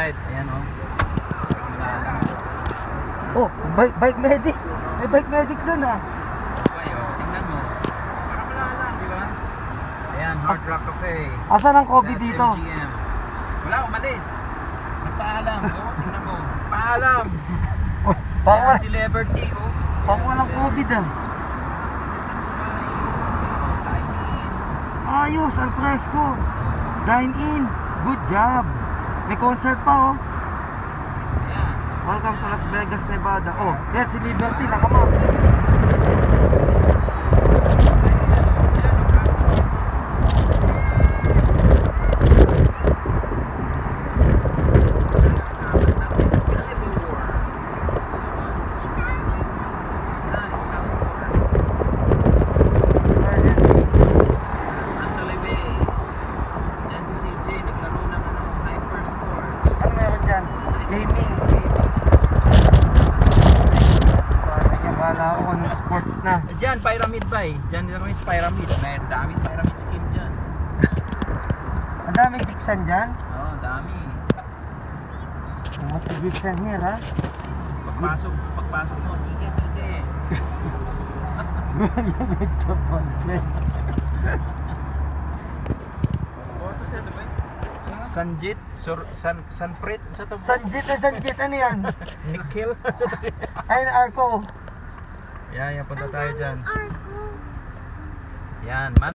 right. Ayan o. Oh, bike medic. May bike medic dun ah. Okay o, tingnan mo. Parang wala lang, di ba? Ayan, Hard Rock Cafe. Asan ang COVID That's dito? MGM. Wala, umalis. Nagpaalam. O, tingnan mo. Paalam. Baka Ayan, celebrity o. walang COVID ah. Ayos, al fresco. Dine in. Good job. May concert pa oh. Ayan. Welcome to Las Vegas, Nevada. Oh, yan si Liberty, nakamap. Ano meron dyan? Gaming. Kala ko anong sports na. Diyan, Pyramid Bay. Diyan nila kami sa Pyramid. May daming Pyramid scheme dyan. Ang daming Egyptian dyan. Oo, oh, dami. Mas Egyptian here ha. Pagpasok mo, tige. Sanjit, Sanprit, sa to? Sanjit, ano yan? Nikhil, sa to? Ayun, Arco. Yan, punta tayo dyan. Yan,